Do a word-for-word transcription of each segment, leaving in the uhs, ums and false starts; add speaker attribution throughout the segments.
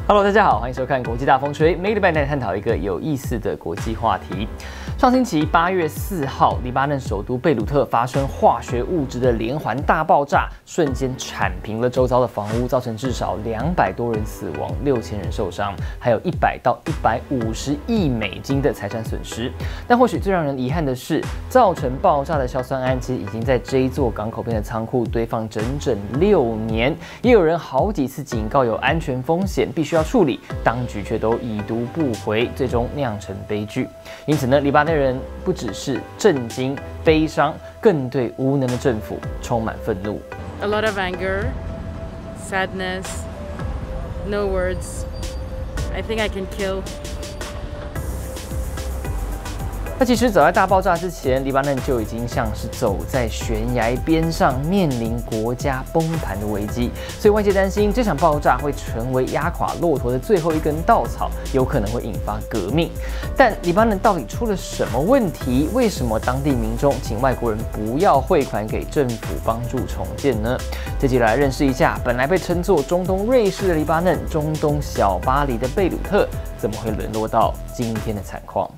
Speaker 1: Hello， 大家好，欢迎收看国际大风吹，每个礼拜来探讨一个有意思的国际话题。上星期八月四号，黎巴嫩首都贝鲁特发生化学物质的连环大爆炸，瞬间铲平了周遭的房屋，造成至少两百多人死亡，六千人受伤，还有一百到一百五十亿美金的财产损失。但或许最让人遗憾的是，造成爆炸的硝酸铵其实已经在这一座港口边的仓库堆放整整六年，也有人好几次警告有安全风险，必须要处理，当局却都已读不回，最终酿成悲剧。因此呢，黎巴嫩人不只是震惊、悲伤，更对无能的政府充满愤怒。
Speaker 2: A lot of anger, sadness, no words. I think I can kill.
Speaker 1: 那其实早在大爆炸之前，黎巴嫩就已经像是走在悬崖边上，面临国家崩盘的危机。所以外界担心这场爆炸会成为压垮骆驼的最后一根稻草，有可能会引发革命。但黎巴嫩到底出了什么问题？为什么当地民众请外国人不要汇款给政府帮助重建呢？这集来认识一下，本来被称作中东瑞士的黎巴嫩，中东小巴黎的贝鲁特，怎么会沦落到今天的惨况？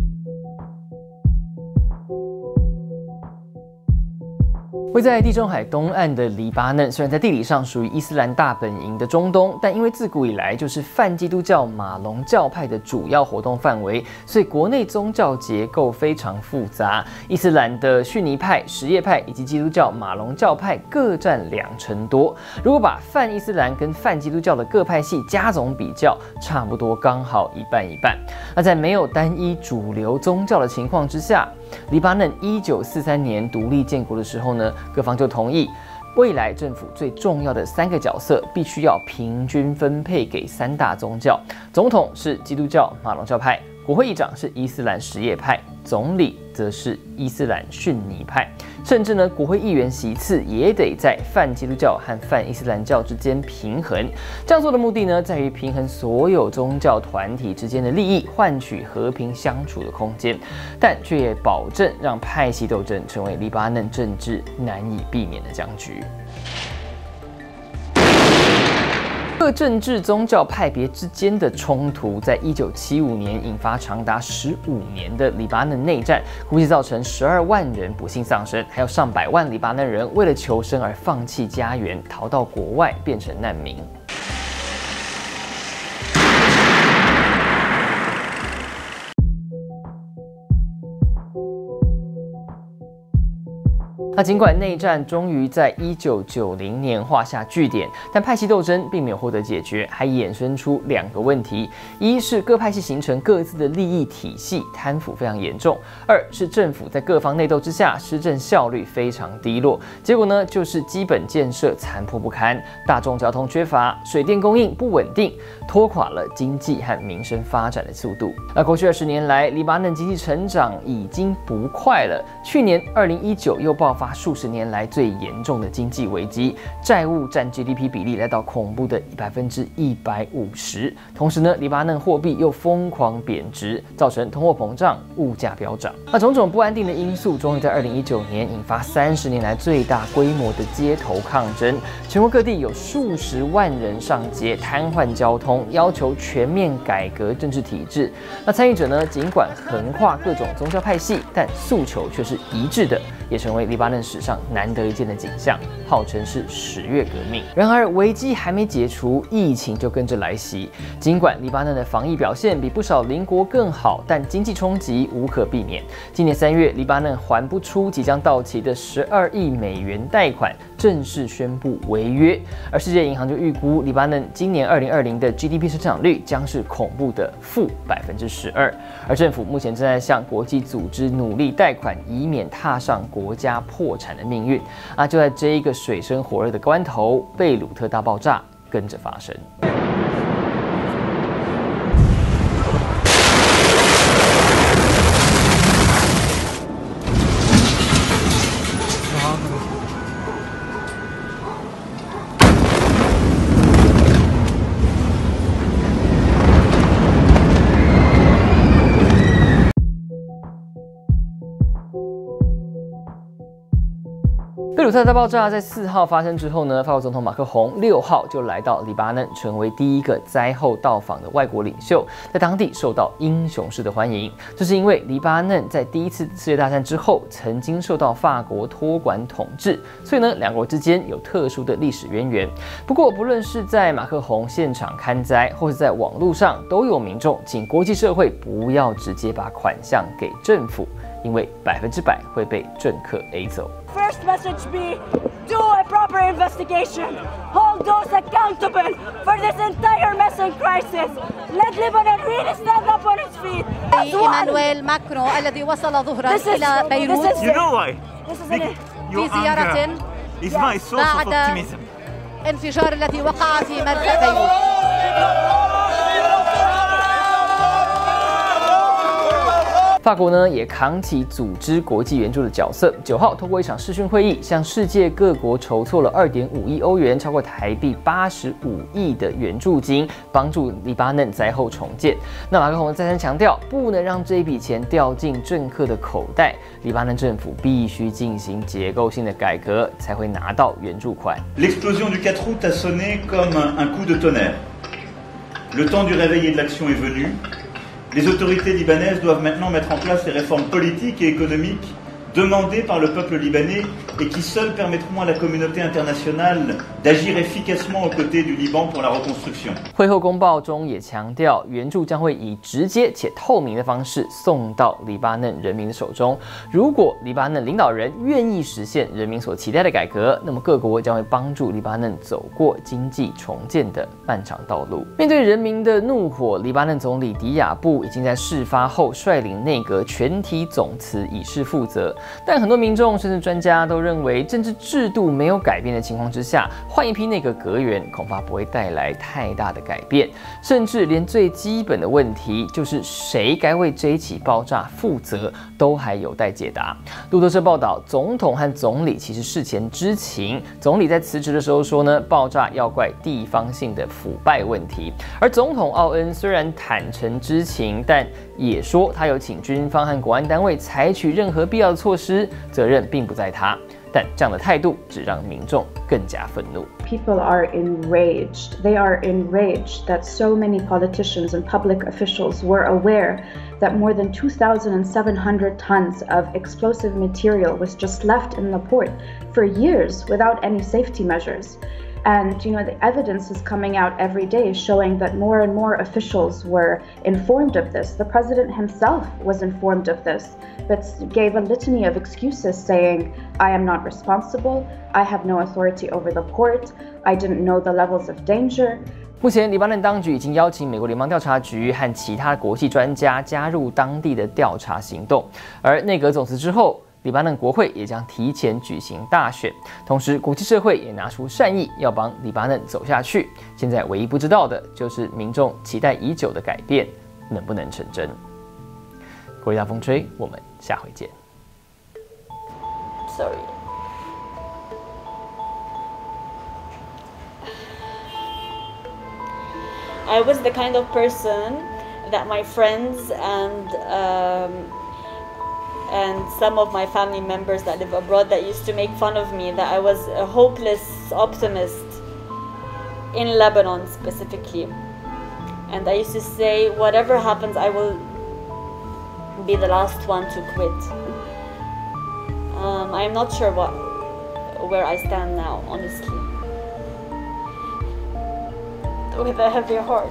Speaker 1: 位在地中海东岸的黎巴嫩，虽然在地理上属于伊斯兰大本营的中东，但因为自古以来就是泛基督教马龙教派的主要活动范围，所以国内宗教结构非常复杂。伊斯兰的逊尼派、什叶派以及基督教马龙教派各占两成多。如果把泛伊斯兰跟泛基督教的各派系加总比较，差不多刚好一半一半。那在没有单一主流宗教的情况之下，黎巴嫩一九四三年独立建国的时候呢，各方就同意，未来政府最重要的三个角色必须要平均分配给三大宗教。总统是基督教马龙教派，国会议长是伊斯兰什叶派，总理则是伊斯兰逊尼派。甚至呢，国会议员席次也得在泛基督教和泛伊斯兰教之间平衡。这样做的目的呢，在于平衡所有宗教团体之间的利益，换取和平相处的空间，但却也保证让派系斗争成为黎巴嫩政治难以避免的僵局。各政治宗教派别之间的冲突，在一九七五年引发长达十五年的黎巴嫩内战，估计造成十二万人不幸丧生，还有上百万黎巴嫩人为了求生而放弃家园，逃到国外变成难民。那尽管内战终于在一九九零年画下句点，但派系斗争并没有获得解决，还衍生出两个问题：一是各派系形成各自的利益体系，贪腐非常严重；二是政府在各方内斗之下，施政效率非常低落。结果呢，就是基本建设残破不堪，大众交通缺乏，水电供应不稳定，拖垮了经济和民生发展的速度。那过去二十年来，黎巴嫩经济成长已经不快了，去年二零一九又爆发数十年来最严重的经济危机，债务占 G D P 比例来到恐怖的百分之一百五十。同时呢，黎巴嫩货币又疯狂贬值，造成通货膨胀、物价飙涨。那种种不安定的因素，终于在二零一九年引发三十年来最大规模的街头抗争。全国各地有数十万人上街，瘫痪交通，要求全面改革政治体制。那参与者呢，尽管横跨各种宗教派系，但诉求却是一致的，也成为黎巴嫩史上难得一见的景象，号称是十月革命。然而危机还没解除，疫情就跟着来袭。尽管黎巴嫩的防疫表现比不少邻国更好，但经济冲击无可避免。今年三月，黎巴嫩还不出即将到期的十二亿美元贷款，正式宣布违约。而世界银行就预估，黎巴嫩今年二零二零的 G D P 增长率将是恐怖的负百分之十二。而政府目前正在向国际组织努力贷款，以免踏上国家破产的命运啊！就在这一个水深火热的关头，贝鲁特大爆炸跟着发生。贝贝鲁特大爆炸在四号发生之后呢，法国总统马克宏六号就来到黎巴嫩，成为第一个灾后到访的外国领袖，在当地受到英雄式的欢迎。这是因为黎巴嫩在第一次世界大战之后曾经受到法国托管统治，所以呢，两国之间有特殊的历史渊源。不过，不论是在马克宏现场看灾，或是在网络上，都有民众请国际社会不要直接把款项给政府，因为百分之百会被政客 A 走。
Speaker 3: First message be, do a proper investigation. Hold those accountable for this entire mess and crisis. Let Lebanon really stand up on its feet.
Speaker 4: إيمانويل ماكرون الذي وصل ظهرا إلى بيروت.
Speaker 5: You know why?
Speaker 4: في زيارة
Speaker 5: It's my source of optimism.
Speaker 4: انفجار الذي وقع في مركز بيروت.
Speaker 1: 法国呢也扛起组织国际援助的角色。九号通过一场视讯会议，向世界各国筹措了二点五亿欧元，超过台币八十五亿的援助金，帮助黎巴嫩灾后重建。那马克宏再三强调，不能让这一笔钱掉进政客的口袋，黎巴嫩政府必须进行结构性的改革，才会拿到援助款。
Speaker 6: L'explosion du quatre août a sonné comme un coup de tonnerre. Le temps du réveil et de l'action est venu. Les autorités libanaises doivent maintenant mettre en place les réformes politiques et économiques demandées par le peuple libanais et qui seules permettront à la communauté internationale d'agir efficacement aux côtés du Liban pour la reconstruction.
Speaker 1: 会后公报中也强调，援助将会以直接且透明的方式送到黎巴嫩人民的手中。如果黎巴嫩领导人愿意实现人民所期待的改革，那么各国将会帮助黎巴嫩走过经济重建的漫长道路。面对人民的怒火，黎巴嫩总理迪亚布已经在事发后率领内阁全体总辞以示负责。但很多民众甚至专家都认为，政治制度没有改变的情况之下，换一批内阁阁员恐怕不会带来太大的改变，甚至连最基本的问题，就是谁该为这一起爆炸负责，都还有待解答。路透社报道，总统和总理其实事前知情，总理在辞职的时候说呢，爆炸要怪地方性的腐败问题，而总统奥恩虽然坦诚知情，但也说他有请军方和国安单位采取任何必要的措施，责任并不在他。但这样的态度只让民众更加愤怒。
Speaker 7: People are enraged. They are enraged that so many politicians and public officials were aware that more than two thousand seven hundred tons of explosive material was just left in the port for years without any safety measures. And, you know, the evidence is coming out every day showing that more and more officials were informed of this. The president himself was informed of this, but gave a litany of excuses saying, I am not responsible, I have no authority over the port, I didn't know the levels of danger.
Speaker 1: 目前，黎巴嫩当局已经邀请美国联邦调查局和其他国际专家加入当地的调查行动，而内阁总辞之后，黎巴嫩国会也将提前举行大选，同时国际社会也拿出善意，要帮黎巴嫩走下去。现在唯一不知道的就是民众期待已久的改变能不能成真。国际大风吹，我们下回见。
Speaker 8: Sorry. I was the kind of person that my friends and um, and some of my family members that live abroad that used to make fun of me, that I was a hopeless optimist in Lebanon specifically. And I used to say, whatever happens, I will be the last one to quit. Um, I'm not sure what, where I stand now, honestly. With a heavy heart.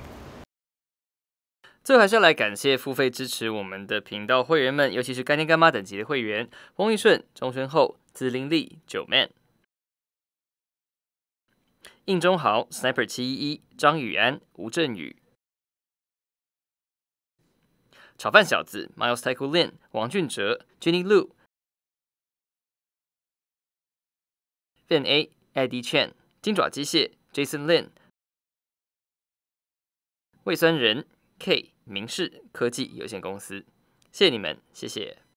Speaker 1: 最后还是要来感谢付费支持我们的频道会员们，尤其是干爹干妈等级的会员：翁玉顺、钟宣厚、紫玲丽、九 man、应中豪、Sniper 七一一、张宇安、吴振宇、炒饭小子、Miles Taiko Lin、王俊哲、Jenny Lu、Van A、Eddie Chen、金爪机械、Jason Lin、魏酸人、K、明视科技有限公司，谢谢你们，谢谢。